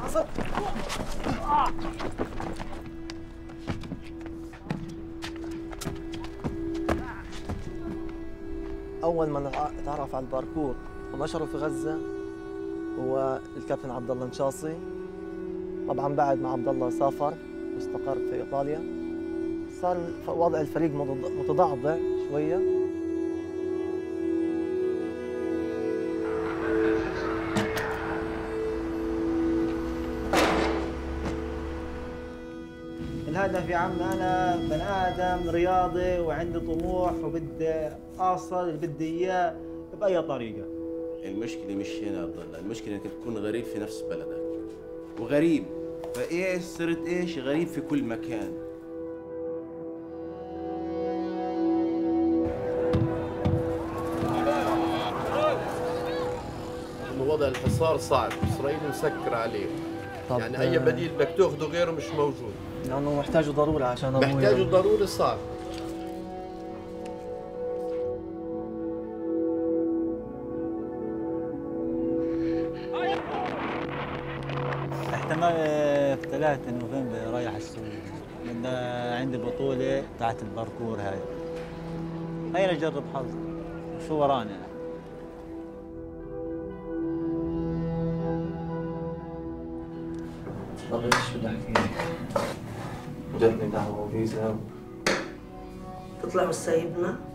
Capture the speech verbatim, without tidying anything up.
أول ما تعرف على الباركور ونشره في غزة هو الكابتن عبد الله نشاصي. طبعا بعد ما عبد الله سافر واستقر في إيطاليا صار وضع الفريق متضعضع شوية. الهدف يا عم أنا بني آدم رياضي وعندي طموح وبدي أوصل اللي بدي إياه بأي طريقة. المشكلة مش هنا عبد الله، المشكلة إنك تكون غريب في نفس بلدك وغريب فإيش صرت إيش غريب في كل مكان. وضع الحصار صعب، إسرائيل مسكر عليه. يعني أي بديل بدك تاخذه غيره مش موجود. لأنه محتاجه ضروري عشان أبويا محتاجه ضروري صعب. احتمال في ثلاثة نوفمبر رايح السوق، لأن عندي بطولة تاعت الباركور هاي. هيا نجرب حظي، شو ورانا يعني. طب ايش بدي احكي لك؟ جتني دعوة وفيزا. تطلع وتسيبنا؟